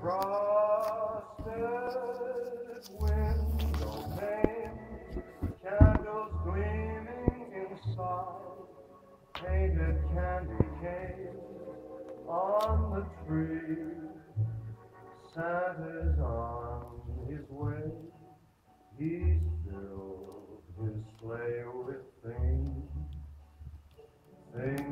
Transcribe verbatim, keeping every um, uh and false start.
Frosted window pane, candles gleaming inside, painted candy canes on the tree. Santa's on his way, he's filled his sleigh with things, things